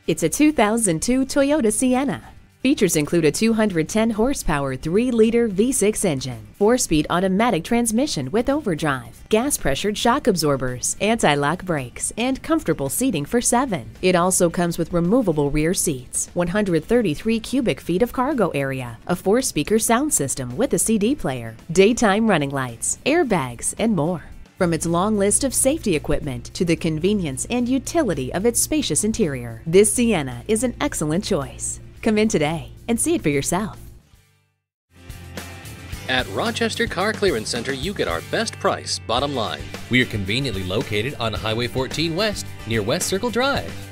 It's a 2002 Toyota Sienna. Features include a 210 horsepower 3-liter V6 engine, 4-speed automatic transmission with overdrive, gas-pressured shock absorbers, anti-lock brakes, and comfortable seating for 7. It also comes with removable rear seats, 133 cubic feet of cargo area, a 4-speaker sound system with a CD player, daytime running lights, airbags, and more. From its long list of safety equipment to the convenience and utility of its spacious interior, this Sienna is an excellent choice. Come in today and see it for yourself. At Rochester Car Clearance Center, you get our best price, bottom line. We are conveniently located on Highway 14 West near West Circle Drive.